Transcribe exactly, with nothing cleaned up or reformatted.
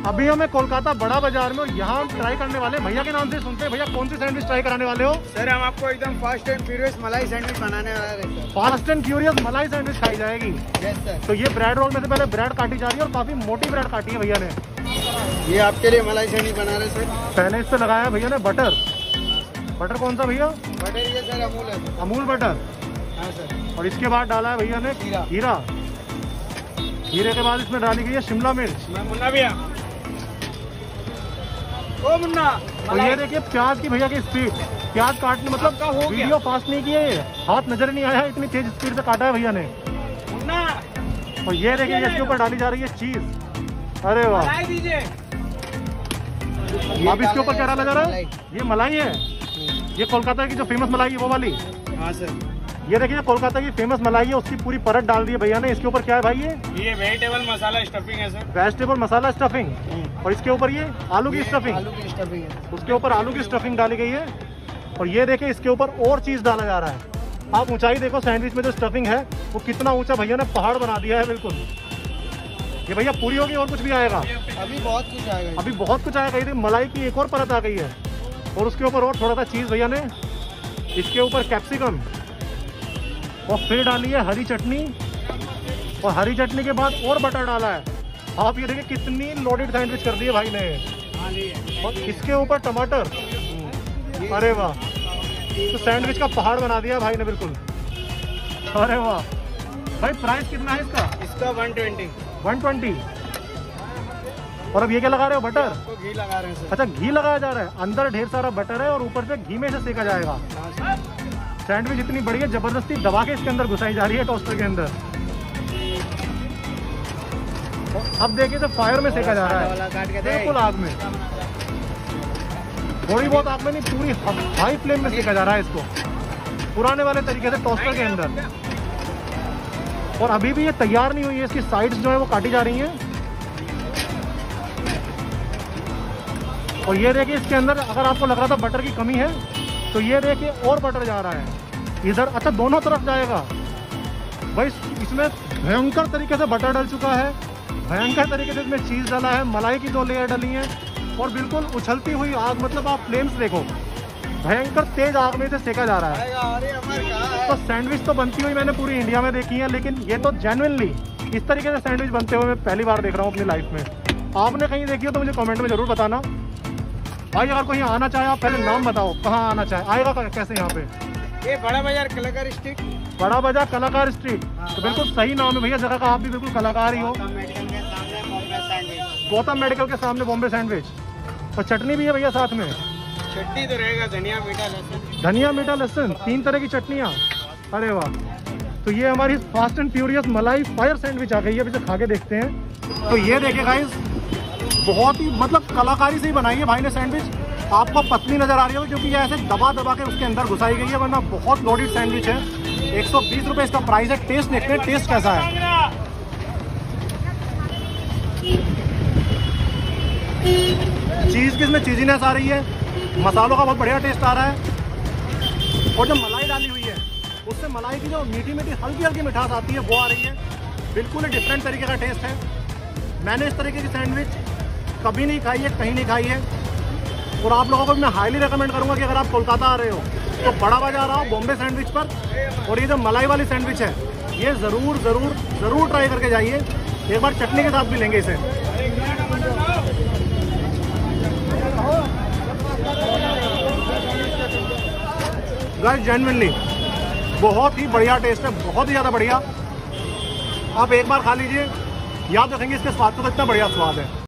अभी हमें कोलकाता बड़ा बाजार में और यहाँ हम ट्राई करने वाले भैया के नाम से सुनते हैं। भैया कौन सी सैंडविच ट्राई कराने वाले हो? सर हम आपको एकदम फास्ट एंड फ्यूरियस मलाई सैंडविच बनाने वाले हैं। फास्ट एंड फ्यूरियस मलाई सैंडविच खाई जाएगी। Yes sir. तो ये ब्रेड रोल में से पहले ब्रेड काटी जा रही है और काफी मोटी ब्रेड काटी है भैया ने। ये आपके लिए मलाई सैंडविच बना रहे सर। पहले इस पे लगाया भैया ने बटर। बटर कौन सा भैया? बटर ये सर अमूल है। अमूल बटर। हाँ सर। और इसके बाद डाला है भैया ने हीरा। हीरा। हीरे के बाद इसमें डाली गई है शिमला मिर्च। मुन्ना भैया, ओ मुन्ना। और ये देखिए प्याज की भैया की स्पीड। प्याज काटने मतलब हो वीडियो फास्ट नहीं किए, हाथ नजर नहीं आया, इतनी तेज स्पीड से काटा है भैया ने। मुन्ना। और ये देखिए इसके ऊपर डाली जा रही है चीज। अरे वाह। अब इसके ऊपर क्या डाला जा रहा है? ये मलाई है। ये कोलकाता की जो फेमस मलाई है वो वाली। हाँ सर। ये देखिए कोलकाता की फेमस मलाई है, उसकी पूरी परत डाल दी है भैया ने। इसके ऊपर क्या है भाई? ये ये वेजिटेबल मसाला स्टफिंग है सर। Vegetable masala stuffing. और इसके ऊपर ये आलू की स्टफिंग। आलू की स्टफिंग है। उसके ऊपर आलू की स्टफिंग डाली गई है। और ये देखिए इसके ऊपर और चीज डाला जा रहा है। आप ऊंचाई देखो सैंडविच में जो स्टफिंग है वो कितना ऊंचा भैया ने पहाड़ बना दिया है बिल्कुल। ये भैया पूरी होगी और कुछ भी आएगा? अभी बहुत कुछ आएगा। अभी बहुत कुछ आएगा। ये मलाई की एक और परत आ गई है और उसके ऊपर और थोड़ा सा चीज भैया ने। इसके ऊपर कैप्सिकम और फिर डाली है हरी चटनी। और हरी चटनी के बाद और बटर डाला है। आप ये देखिए कितनी लोडेड सैंडविच कर दी है भाई ने। और इसके ऊपर टमाटर। अरे वाह, तो सैंडविच का पहाड़ बना दिया भाई ने बिल्कुल। अरे वाह भाई, प्राइस कितना है इसका? इसका वन ट्वेंटी। One twenty. और अब ये क्या लगा रहे हो? बटर। तो घी लगा रहे हैं सर। अच्छा, घी लगाया जा रहा है। अंदर ढेर सारा बटर है और ऊपर से घी में से सेका जाएगा। सैंडविच इतनी बड़ी है, जबरदस्ती दबा के इसके अंदर घुसाई जा रही है टोस्टर के अंदर। अब देखिए तो फायर में सेका जा रहा है, बिल्कुल आग में। थोड़ी बहुत आग में नहीं, पूरी हाई फ्लेम में सेका जा रहा है इसको, पुराने वाले तरीके से टोस्टर के अंदर। और अभी भी ये तैयार नहीं हुई है। इसकी साइड्स जो है वो काटी जा रही हैं। और ये देखिए इसके अंदर अगर आपको लग रहा था बटर की कमी है तो ये देखिए और बटर जा रहा है इधर। अच्छा, दोनों तरफ जाएगा भाई। इसमें भयंकर तरीके से बटर डल चुका है, भयंकर तरीके से इसमें चीज डाला है, मलाई की दो लेयर डली है और बिल्कुल उछलती हुई आग। मतलब आप फ्लेम्स देखो, भयंकर तेज आग में से सेका जा रहा है। तो सैंडविच तो बनती हुई मैंने पूरी इंडिया में देखी है, लेकिन ये तो जेन्युइनली इस तरीके से सैंडविच बनते हुए मैं पहली बार देख रहा हूँ अपनी लाइफ में। आपने कहीं देखी हो तो मुझे कमेंट में जरूर बताना भाई। अगर कोई आना चाहे आप पहले नाम बताओ, कहाँ आना चाहे, आएगा कैसे यहाँ पे? ये बड़ा बाजार कलाकार स्ट्रीट। बड़ा बाजार कलाकार स्ट्रीट। तो बिल्कुल सही नाम है भैया जगह का। आप भी बिल्कुल कलाकार ही हो। गौतम मेडिकल के सामने बॉम्बे सैंडविच। और चटनी भी है भैया साथ में। चटनी तो रहेगा, धनिया मीठा लहसुन। धनिया मीठा लहसुन, तीन तरह की चटनियाँ। अरे वाह। तो ये हमारी फास्ट एंड फ्यूरियस मलाई फायर सैंडविच आ गई है। अभी खाके देखते हैं। तो ये देखिए गाइस, बहुत ही मतलब कलाकारी से ही बनाई है भाई ने सैंडविच। आपको पतली नजर आ रही होगी क्योंकि ये ऐसे दबा दबा के उसके अंदर घुसाई गई है, वरना बहुत लोडेड सैंडविच है। एक सौ बीस रुपए इसका प्राइस है। टेस्ट देखते हैं टेस्ट कैसा है। चीज की इसमें चीजीनेस आ रही है, मसालों का बहुत बढ़िया टेस्ट आ रहा है। और जो मलाई डाली हुई है उससे मलाई की जो मीठी मीठी हल्की हल्की मिठास आती है वो आ रही है। बिल्कुल ही डिफरेंट तरीके का टेस्ट है। मैंने इस तरीके की सैंडविच कभी नहीं खाई है, कहीं नहीं खाई है। और आप लोगों को मैं हाईली रेकमेंड करूंगा कि अगर आप कोलकाता आ रहे हो तो बड़ा बाजार आओ बॉम्बे सैंडविच पर। और ये जो मलाई वाली सैंडविच है ये ज़रूर ज़रूर ज़रूर ट्राई करके जाइए। एक बार चटनी के साथ भी लेंगे इसे। गाइस जेन्युइनली बहुत ही बढ़िया टेस्ट है, बहुत ही ज़्यादा बढ़िया। आप एक बार खा लीजिए, याद रखेंगे इसके स्वाद को। तो इतना बढ़िया स्वाद है।